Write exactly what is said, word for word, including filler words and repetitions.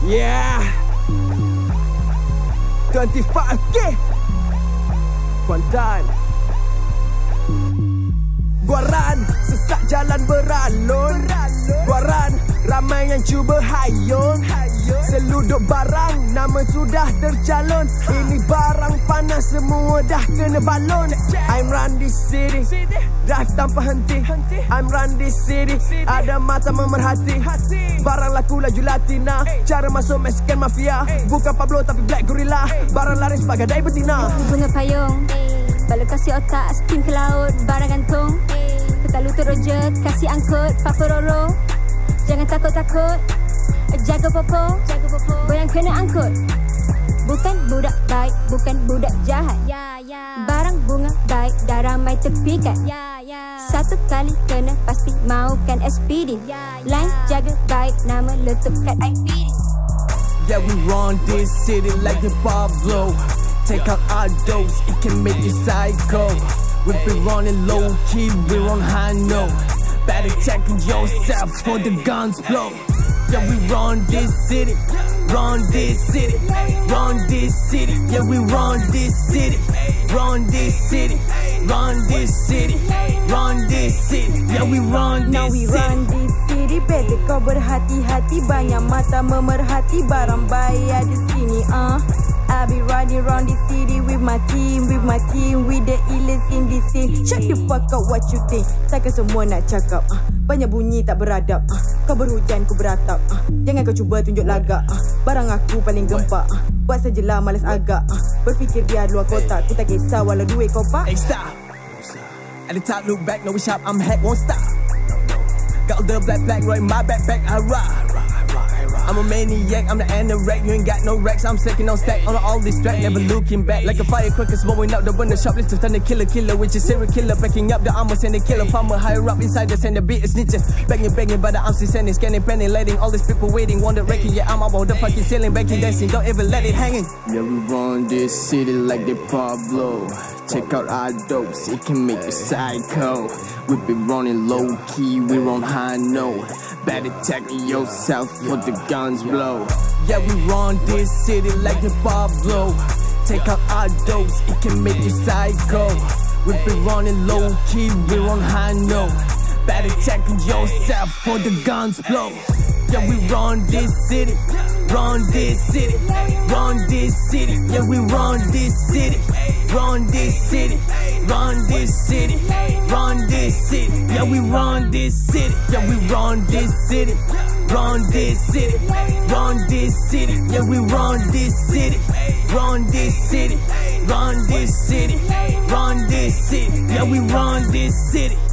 Yeah, twenty-five K Kuantan. Guaran, sesak jalan beralun. Guaran, ramai yang cuba hayun. Seluduk barang, nama sudah tercalon. Ini barang panas, semua dah kena balon. I'm run this city, drive tanpa henti. I'm run this city, ada mata memerhati. Barang laku laju Latina, cara masuk Mexican Mafia. Bukan Pablo tapi Black Gorilla. Barang laris bagadai betina. Bunga payung, balok kasih otak, spin ke laut. Barang gantung, kita lutut rojet, kasih angkut. Papa Roro, jangan takut-takut, jaga popo, goyang kena angkut. Bukan budak baik, bukan budak jahat. Barang bunga baik, dah ramai terpikat. Satu kali kena pasti maukan S P D. Line jaga baik, nama letup kat I P D. Yeah, we run this city like the Pablo. Take out our dose, it can make you psycho. We be running low key, we run high no. Better check yourself for the guns blow. Yeah, we run this city, run this city, run this city. Yeah, we run this city, run this city, run this city, run this city. Yeah, we run this city. Now we run this city, better kau berhati-hati. Banyak mata memerhati, barang bayar di sini. Ah, uh. I be riding round the city with my team, with my team, with the illest in the scene. Shut the fuck up, what you think? Takkan semua nak cakap. Uh. Banyak bunyi tak beradab. Uh. Kau berhujan, ku beratap. Uh. Jangan kau cuba tunjuk lagak. Uh. Barang aku paling gempak. Uh. Buat sajalah malas agak. Uh. Berfikir dia luar kotak. Ku tak kisah walau duit kau pak. Hey, stop. At the top, look back, no we shop, I'm heck, won't stop. Got the black black right in my backpack, I ride. I'm a maniac, I'm the anorak. You ain't got no racks, I'm second on stack. On all this track, never looking back. Like a firecracker, blowing up the burner shop. Let's turn the killer killer, which is serial killer. Packing up the armor, send the killer. Farmer higher up inside the send the beat is snitching. Banging, banging, but I'm still sending. Scanning, penning, letting all these people waiting. Wonder wrecking, yeah, I'm about the fucking ceiling. Backing, dancing, don't ever let it hanging. Yeah, we run this city like the Pablo. Check out our dose, it can make you psycho. We be running low key, we run high no. Better check yourself for the guns blow. Yeah, we run this city like the Pablo. Take out our dose, it can make you psycho. We be running low key, we run high no. Better check yourself for the guns blow. Yeah, we run this city, run this city, run this city. Yeah, we run this city, run this city, run this city, run this city. Yeah, we run this city. Yeah, we run this city, run this city, run this city. Yeah, we run this city, run this city, run this city, run this city. Yeah, we run this city.